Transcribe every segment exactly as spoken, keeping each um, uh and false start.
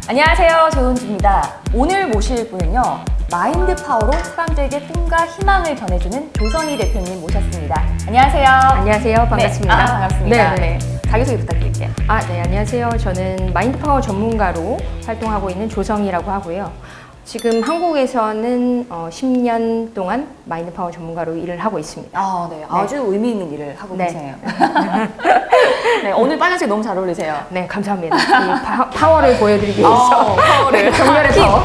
안녕하세요, 조은주입니다. 오늘 모실 분은요, 마인드 파워로 사람들에게 꿈과 희망을 전해주는 조성희 대표님 모셨습니다. 안녕하세요. 안녕하세요. 반갑습니다. 네, 아, 반갑습니다. 네, 네. 네. 자기소개 부탁드릴게요. 아, 네, 안녕하세요. 저는 마인드 파워 전문가로 활동하고 있는 조성희라고 하고요. 지금 한국에서는 어, 십 년 동안 마인드 파워 전문가로 일을 하고 있습니다. 아, 네. 아주 네. 의미 있는 일을 하고 네. 계세요. 네, 오늘 빨간색 너무 잘 어울리세요. 네, 감사합니다. 이 파, 파워를 보여드리기 위해서. 어, 파워를. 정렬해서.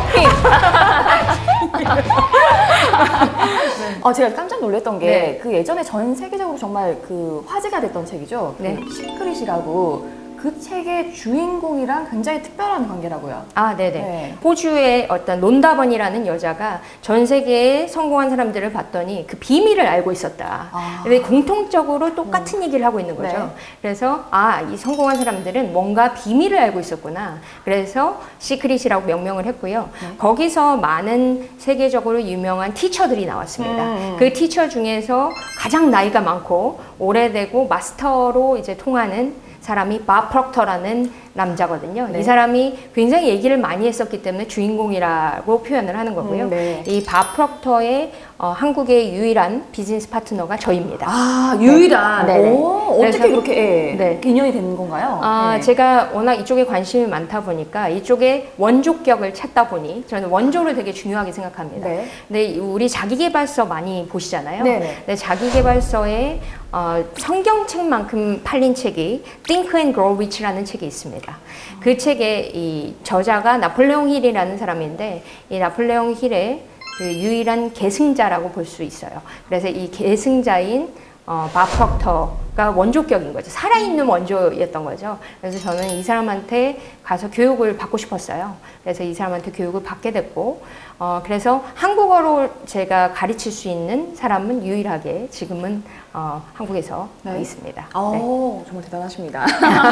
어, 제가 깜짝 놀랐던 게 네. 그 예전에 전 세계적으로 정말 그 화제가 됐던 책이죠. 네. 그 시크릿이라고. 그 책의 주인공이랑 굉장히 특별한 관계라고요. 아, 네네. 네. 호주의 어떤 론다번이라는 여자가 전 세계에 성공한 사람들을 봤더니 그 비밀을 알고 있었다. 아. 근데 공통적으로 똑같은 음. 얘기를 하고 있는 거죠. 네. 그래서 아, 이 성공한 사람들은 뭔가 비밀을 알고 있었구나. 그래서 시크릿이라고 명명을 했고요. 네. 거기서 많은 세계적으로 유명한 티처들이 나왔습니다. 음. 그 티처 중에서 가장 나이가 많고 오래되고 마스터로 이제 통하는 사람이 밥 프록터라는 남자거든요. 네. 이 사람이 굉장히 얘기를 많이 했었기 때문에 주인공이라고 표현을 하는 거고요. 음, 네. 이 밥 프록터의 어, 한국의 유일한 비즈니스 파트너가 저입니다. 아, 유일한? 네. 오, 어떻게 그렇게 예, 네. 인연이 되는 건가요? 아, 네. 제가 워낙 이쪽에 관심이 많다 보니까 이쪽에 원조격을 찾다 보니 저는 원조를 되게 중요하게 생각합니다. 네. 근데 우리 자기계발서 많이 보시잖아요. 네. 근데 자기계발서에 어, 성경책만큼 팔린 책이 Think and Grow Rich라는 책이 있습니다. 그 책의 이 저자가 나폴레옹 힐이라는 사람인데 이 나폴레옹 힐의 그 유일한 계승자라고 볼 수 있어요. 그래서 이 계승자인 어, 밥 프록터가 원조격인 거죠. 살아있는 원조였던 거죠. 그래서 저는 이 사람한테 가서 교육을 받고 싶었어요. 그래서 이 사람한테 교육을 받게 됐고 어, 그래서 한국어로 제가 가르칠 수 있는 사람은 유일하게 지금은 어, 한국에서 네. 있습니다. 오, 네. 정말 대단하십니다.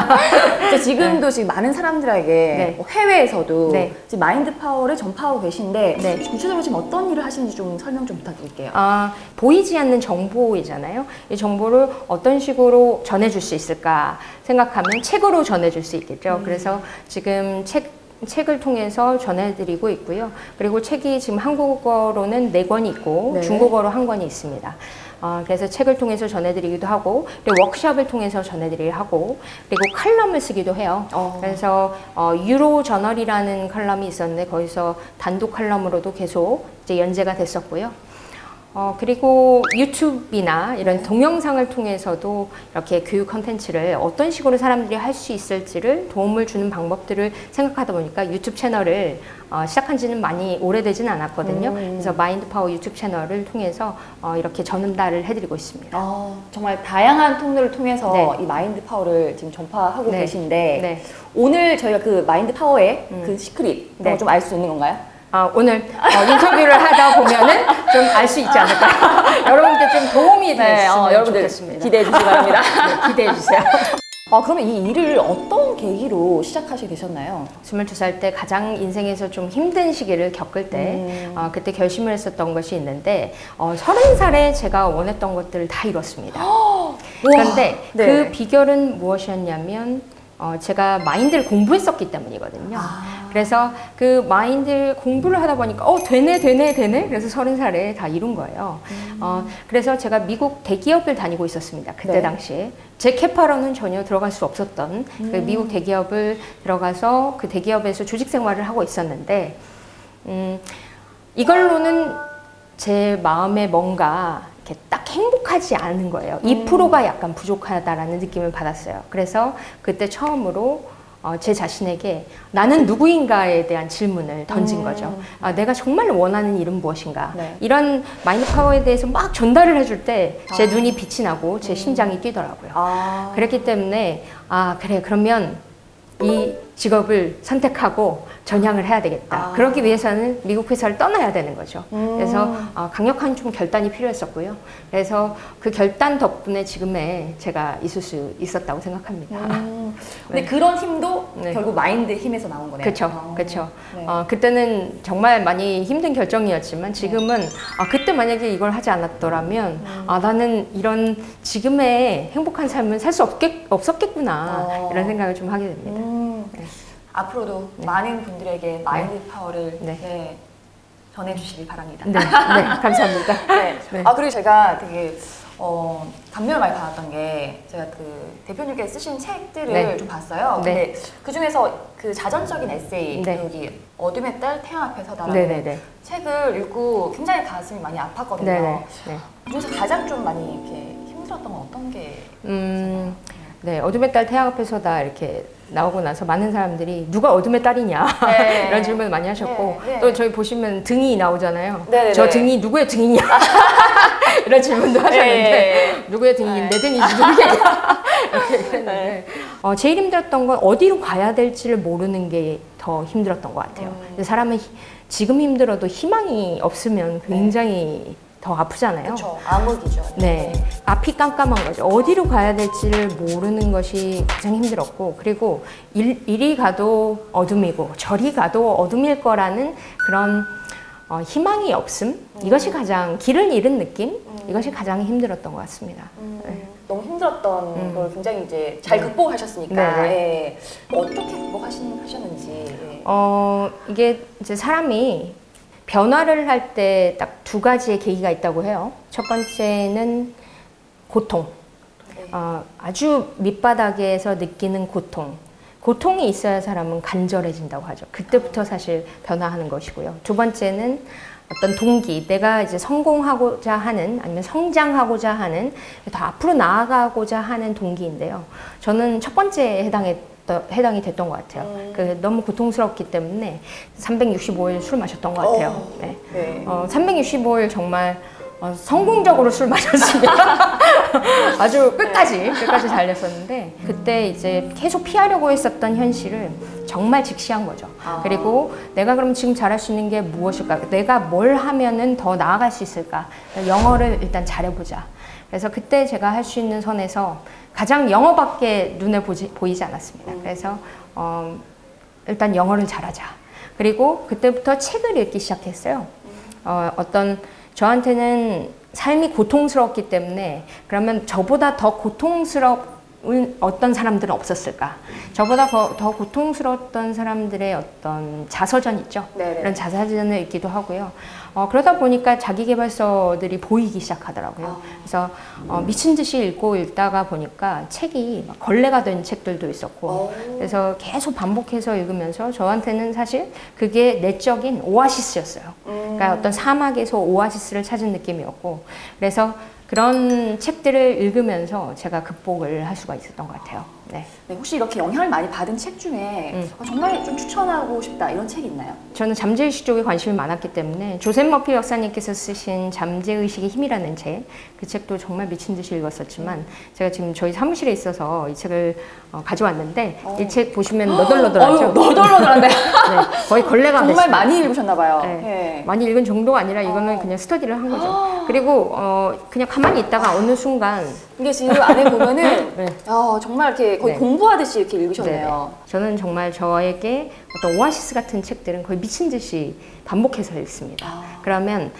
지금도 네. 지금 많은 사람들에게 네. 해외에서도 네. 지금 마인드 파워를 전파하고 계신데 네. 구체적으로 지금 어떤 일을 하시는지 좀 설명 좀 부탁드릴게요. 아, 보이지 않는 정보이잖아요. 이 정보를 어떤 식으로 전해줄 수 있을까 생각하면 책으로 전해줄 수 있겠죠. 음. 그래서 지금 책 책을 통해서 전해드리고 있고요. 그리고 책이 지금 한국어로는 네 권이 있고 네. 중국어로 한 권이 있습니다. 어, 그래서 책을 통해서 전해드리기도 하고 그리고 워크숍을 통해서 전해드리기도 하고 그리고 칼럼을 쓰기도 해요. 어. 그래서 어, 유로 저널이라는 칼럼이 있었는데 거기서 단독 칼럼으로도 계속 이제 연재가 됐었고요. 어, 그리고 유튜브나 이런 동영상을 통해서도 이렇게 교육 컨텐츠를 어떤 식으로 사람들이 할 수 있을지를 도움을 주는 방법들을 생각하다 보니까 유튜브 채널을 어, 시작한 지는 많이 오래되진 않았거든요. 음. 그래서 마인드 파워 유튜브 채널을 통해서 어, 이렇게 전달을 해드리고 있습니다. 어, 정말 다양한 통로를 통해서 네. 이 마인드 파워를 지금 전파하고 네. 계신데 네. 오늘 저희가 그 마인드 파워의 음. 그 시크릿 네. 좀 알 수 있는 건가요? 아, 오늘 어, 인터뷰를 하다 보면은 좀 알 수 있지 않을까요? 여러분께 좀 도움이 됐으면 네, 어, 여러분들 좋겠습니다. 기대해 주시기 바랍니다. 네, 기대해 주세요. 아, 그러면 이 일을 어떤 계기로 시작하시게 되셨나요? 스물두 살 때 가장 인생에서 좀 힘든 시기를 겪을 때 음. 어, 그때 결심을 했었던 것이 있는데 어, 서른 살에 제가 원했던 것들을 다 이뤘습니다. 그런데 네. 그 비결은 무엇이었냐면 어, 제가 마인드를 공부했었기 때문이거든요. 아. 그래서 그 마인드 공부를 하다 보니까 어 되네 되네 되네 그래서 서른 살에 다 이룬 거예요. 음. 어, 그래서 제가 미국 대기업을 다니고 있었습니다. 그때 네. 당시에 제 캐파로는 전혀 들어갈 수 없었던 음. 그 미국 대기업을 들어가서 그 대기업에서 조직 생활을 하고 있었는데 음, 이걸로는 제 마음에 뭔가 이렇게 딱 행복하지 않은 거예요. 이 퍼센트가 약간 부족하다라는 느낌을 받았어요. 그래서 그때 처음으로 어, 제 자신에게 나는 누구인가에 대한 질문을 던진 음. 거죠. 아, 내가 정말 원하는 일은 무엇인가. 네. 이런 마인드 파워에 대해서 막 전달을 해줄 때 제 아. 눈이 빛이 나고 제 음. 심장이 뛰더라고요. 아. 그랬기 때문에 아 그래 그러면 이 직업을 선택하고 전향을 해야 되겠다. 아. 그러기 위해서는 미국 회사를 떠나야 되는 거죠. 음. 그래서 어, 강력한 좀 결단이 필요했었고요. 그래서 그 결단 덕분에 지금의 제가 있을 수 있었다고 생각합니다. 음. 근데 네. 그런 힘도 네. 결국 마인드 힘에서 나온 거네요. 그렇죠, 그렇죠. 네. 어, 그때는 정말 많이 힘든 결정이었지만 지금은 네. 아, 그때 만약에 이걸 하지 않았더라면 음. 아, 나는 이런 지금의 행복한 삶을 살 수 없겠구나 어. 이런 생각을 좀 하게 됩니다. 음. 네. 앞으로도 네. 많은 분들에게 마인드 네. 파워를 네. 네, 전해주시기 바랍니다. 네, 네 감사합니다. 네. 네. 아 그리고 제가 되게 어, 감명을 많이 받았던 게 제가 그 대표님께서 쓰신 책들을 네. 좀 봤어요. 네. 근데 그 중에서 그 자전적인 에세이 네. 여기 어둠의 딸 태양 앞에 서다라는 네, 네, 네. 책을 읽고 굉장히 가슴이 많이 아팠거든요. 네, 네. 네. 그 중에서 가장 좀 많이 이렇게 힘들었던 건 어떤 게 음, 네, 어둠의 딸 태양 앞에 서다 이렇게 나오고 나서 많은 사람들이 누가 어둠의 딸이냐 네. 이런 질문을 많이 하셨고 네. 네. 또 저희 보시면 등이 나오잖아요. 네. 저 등이 누구의 등이냐 이런 질문도 하셨는데 네. 누구의 등이 네. 내 등이지 누구냐 이렇게 했는데 네. 어, 제일 힘들었던 건 어디로 가야 될지를 모르는 게 더 힘들었던 것 같아요. 음. 사람은 히, 지금 힘들어도 희망이 없으면 굉장히 네. 더 아프잖아요. 그렇죠. 암흑이죠. 네. 네. 앞이 깜깜한 거죠. 어디로 가야 될지를 모르는 것이 가장 힘들었고 그리고 일, 이리 가도 어둠이고 저리 가도 어둠일 거라는 그런 어, 희망이 없음? 음. 이것이 가장 길을 잃은 느낌? 음. 이것이 가장 힘들었던 것 같습니다. 음. 네. 너무 힘들었던 음. 걸 굉장히 이제 잘 극복하셨으니까 네. 네. 어떻게 극복하셨는지 네. 어, 이게 이제 사람이 변화를 할 때 딱 두 가지의 계기가 있다고 해요. 첫 번째는 고통. 네. 어, 아주 밑바닥에서 느끼는 고통. 고통이 있어야 사람은 간절해진다고 하죠. 그때부터 사실 변화하는 것이고요. 두 번째는 어떤 동기, 내가 이제 성공하고자 하는 아니면 성장하고자 하는 더 앞으로 나아가고자 하는 동기인데요. 저는 첫 번째에 해당해 해당이 됐던 것 같아요. 음. 그 너무 고통스럽기 때문에 삼백육십오 일 술 마셨던 것 같아요. 어, 네. 네. 어, 삼백육십오 일 정말 어, 성공적으로 술 마셨습니다. 아주 끝까지 네. 끝까지 달렸었는데 그때 이제 계속 피하려고 했었던 현실을 정말 직시한 거죠. 아. 그리고 내가 그럼 지금 잘할 수 있는 게 무엇일까? 내가 뭘 하면은 더 나아갈 수 있을까? 영어를 일단 잘해보자. 그래서 그때 제가 할 수 있는 선에서 가장 영어밖에 눈에 보지, 보이지 않았습니다. 음. 그래서 어, 일단 영어를 잘하자. 그리고 그때부터 책을 읽기 시작했어요. 어, 어떤 저한테는 삶이 고통스러웠기 때문에 그러면 저보다 더 고통스러운 어떤 사람들은 없었을까? 저보다 더, 더 고통스러웠던 사람들의 어떤 자서전 있죠? 네네. 그런 자서전을 읽기도 하고요. 어, 그러다 보니까 자기계발서들이 보이기 시작하더라고요. 아. 그래서 어, 미친 듯이 읽고 읽다가 보니까 책이 막 걸레가 된 책들도 있었고 오. 그래서 계속 반복해서 읽으면서 저한테는 사실 그게 내적인 오아시스였어요. 음. 그러니까 어떤 사막에서 오아시스를 찾은 느낌이었고 그래서 그런 책들을 읽으면서 제가 극복을 할 수가 있었던 것 같아요. 네. 네, 혹시 이렇게 영향을 많이 받은 책 중에 음. 정말 좀 추천하고 싶다 이런 책이 있나요? 저는 잠재의식 쪽에 관심이 많았기 때문에 조셉 머피 박사님께서 쓰신 잠재의식의 힘이라는 책, 그 책도 정말 미친 듯이 읽었었지만 제가 지금 저희 사무실에 있어서 이 책을 어, 가져왔는데 어. 이 책 보시면 너덜너덜하죠? 너덜너덜한데? 네, 거의 걸레가 정말 됐습니다. 많이 읽으셨나 봐요. 네. 네. 많이 읽은 정도가 아니라 이거는 어. 그냥 스터디를 한 거죠. 그리고 어, 그냥 가만히 있다가 어느 순간 이게 지금 안에 보면은 네. 어, 정말 이렇게 거의 네. 공부하듯이 이렇게 읽으셨네요. 네네. 저는 정말 저에게 어떤 오아시스 같은 책들은 거의 미친 듯이 반복해서 읽습니다. 아. 그러면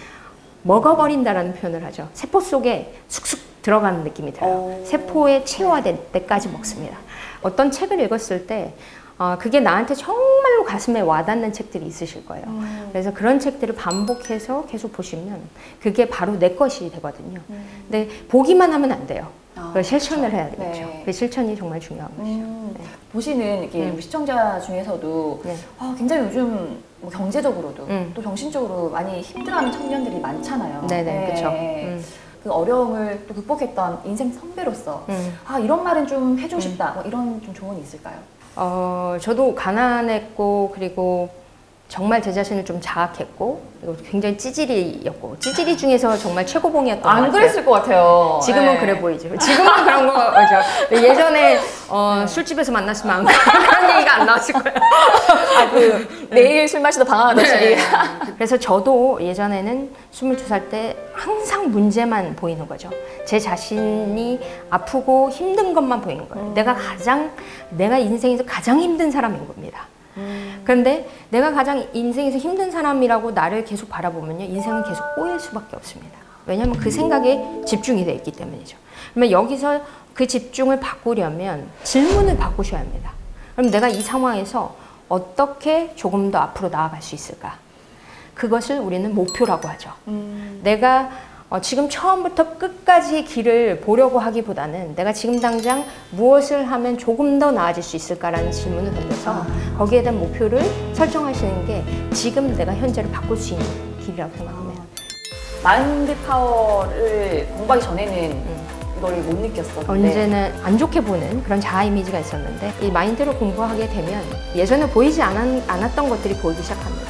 먹어버린다라는 표현을 하죠. 세포 속에 쑥쑥 들어가는 느낌이 들어요. 오. 세포에 체화될 때까지 먹습니다. 어떤 책을 읽었을 때 어, 그게 나한테 정말로 가슴에 와닿는 책들이 있으실 거예요. 음. 그래서 그런 책들을 반복해서 계속 보시면 그게 바로 내 것이 되거든요. 음. 근데 보기만 하면 안 돼요. 아, 그걸 실천을 그렇죠. 해야 되겠죠. 네. 그 실천이 정말 중요한 거죠. 음. 네. 보시는 이렇게 음. 시청자 중에서도 네. 아, 굉장히 요즘 뭐 경제적으로도 음. 또 정신적으로 많이 힘들어하는 청년들이 많잖아요. 네네, 네. 그렇죠. 음. 그 어려움을 또 극복했던 인생 선배로서 음. 아 이런 말은 좀 해주고 싶다. 뭐 이런 좀 조언이 있을까요? 어, 저도 가난했고 그리고 정말 제 자신을 좀 자학했고 그리고 굉장히 찌질이였고 찌질이 중에서 정말 최고봉이었던 것 같아요. 안 그랬을 것 같아요. 지금은 네. 그래 보이죠. 지금은 그런 거죠. 예전에 어, 네. 술집에서 만났으면 그런 얘기가 안 나왔을 거예요. 아, 그 네. 매일 술 마시다 방황하듯이. 네. 그래서 저도 예전에는 스물두 살 때 항상 문제만 보이는 거죠. 제 자신이 아프고 힘든 것만 보이는 거예요. 음. 내가 가장 내가 인생에서 가장 힘든 사람인 겁니다. 음. 그런데 내가 가장 인생에서 힘든 사람이라고 나를 계속 바라보면요 인생은 계속 꼬일 수밖에 없습니다. 왜냐하면 그 생각에 집중이 되어 있기 때문이죠. 그러면 여기서 그 집중을 바꾸려면 질문을 바꾸셔야 합니다. 그럼 내가 이 상황에서 어떻게 조금 더 앞으로 나아갈 수 있을까? 그것을 우리는 목표라고 하죠. 음. 내가 어, 지금 처음부터 끝까지 길을 보려고 하기보다는 내가 지금 당장 무엇을 하면 조금 더 나아질 수 있을까라는 질문을 던져서 아. 거기에 대한 목표를 설정하시는 게 지금 내가 현재를 바꿀 수 있는 길이라고 생각합니다. 마인드 파워를 공부하기 전에는 음. 이걸 못 느꼈었는데 언제나 안 좋게 보는 그런 자아 이미지가 있었는데 이 마인드를 공부하게 되면 예전에 보이지 않았, 않았던 것들이 보이기 시작합니다.